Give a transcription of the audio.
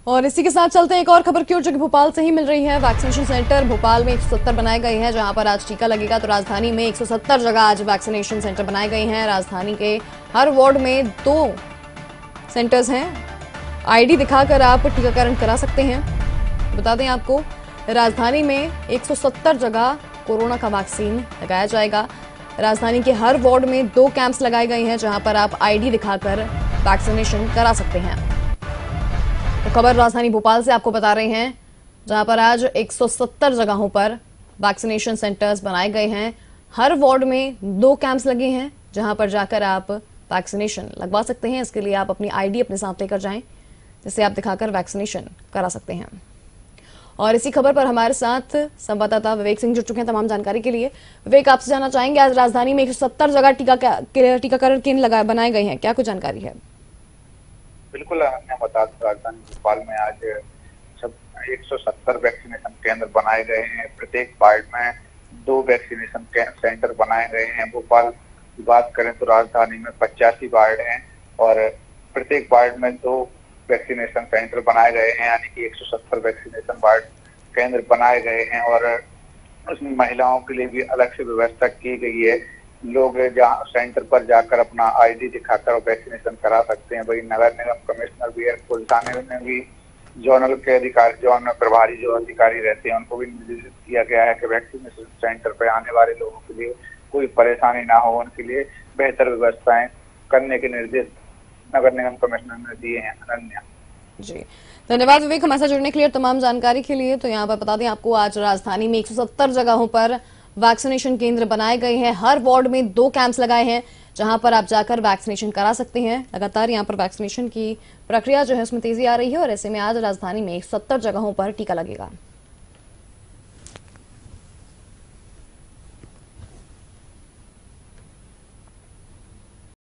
और इसी के साथ चलते हैं एक और खबर की ओर, जो कि भोपाल से ही मिल रही है। वैक्सीनेशन सेंटर भोपाल में 170 बनाए गए हैं, जहां पर आज टीका लगेगा। तो राजधानी में 170 जगह आज वैक्सीनेशन सेंटर बनाए गए हैं। राजधानी के हर वार्ड में 2 सेंटर्स हैं। आईडी दिखाकर आप टीकाकरण करा सकते हैं। बता दें आपको, राजधानी में 170 जगह कोरोना का वैक्सीन लगाया जाएगा। राजधानी के हर वार्ड में 2 कैंप्स लगाए गए हैं, जहां पर आप आईडी दिखाकर वैक्सीनेशन करा सकते हैं। तो खबर राजधानी भोपाल से आपको बता रहे हैं, जहां पर आज 170 जगहों पर वैक्सीनेशन सेंटर्स बनाए गए हैं। हर वार्ड में 2 कैंप्स लगे हैं, जहां पर जाकर आप वैक्सीनेशन लगवा सकते हैं। इसके लिए आप अपनी आईडी अपने साथ लेकर जाएं, जिसे आप दिखाकर वैक्सीनेशन करा सकते हैं। और इसी खबर पर हमारे साथ संवाददाता विवेक सिंह जुड़ चुके हैं तमाम जानकारी के लिए। विवेक, आपसे जानना चाहेंगे, आज राजधानी में 170 जगह टीकाकरण केंद्र बनाए गए हैं, क्या कुछ जानकारी है? बिल्कुल, मैं बता दूं, राजधानी भोपाल में आज 170 वैक्सीनेशन केंद्र बनाए गए हैं। प्रत्येक वार्ड में 2 वैक्सीनेशन सेंटर बनाए गए हैं। भोपाल की बात करें तो राजधानी में 85 वार्ड हैं और प्रत्येक वार्ड में 2 वैक्सीनेशन सेंटर बनाए गए हैं, यानी कि 170 वैक्सीनेशन वार्ड केंद्र बनाए गए हैं। और उसमें महिलाओं के लिए भी अलग से व्यवस्था की गई है। लोग जहाँ सेंटर पर जाकर अपना आईडी दिखाकर वैक्सीनेशन करा सकते हैं। वही नगर निगम कमिश्नर भी पुलिस थाने में भी जोनल के अधिकारी, जोन प्रभारी जो अधिकारी रहते हैं, उनको भी निर्देशित किया गया है कि वैक्सीनेशन सेंटर पर आने वाले लोगों के लिए कोई परेशानी ना हो, उनके लिए बेहतर व्यवस्थाएं करने के निर्देश नगर निगम कमिश्नर ने दिए हैं। अनन्या जी, धन्यवाद विवेक हमारे साथ जुड़ने के लिए और तमाम जानकारी के लिए। तो यहाँ पर बता दें आपको, आज राजधानी में 170 जगहों पर वैक्सीनेशन केंद्र बनाए गए हैं। हर वार्ड में 2 कैंप्स लगाए हैं, जहां पर आप जाकर वैक्सीनेशन करा सकते हैं। लगातार यहां पर वैक्सीनेशन की प्रक्रिया जो है उसमें तेजी आ रही है और ऐसे में आज राजधानी में 170 जगहों पर टीका लगेगा।